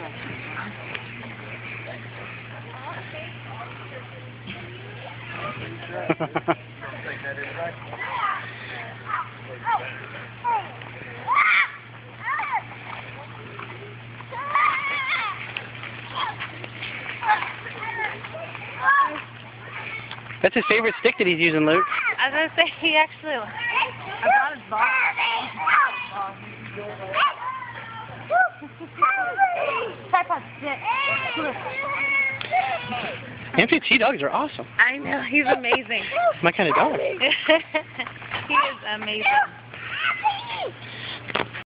That's his favorite stick that he's using, Luke. I was going to say, he actually, I brought his ball. Tripod stick. Amputee dogs are awesome. I know, he's amazing. My kind of dog. He is amazing.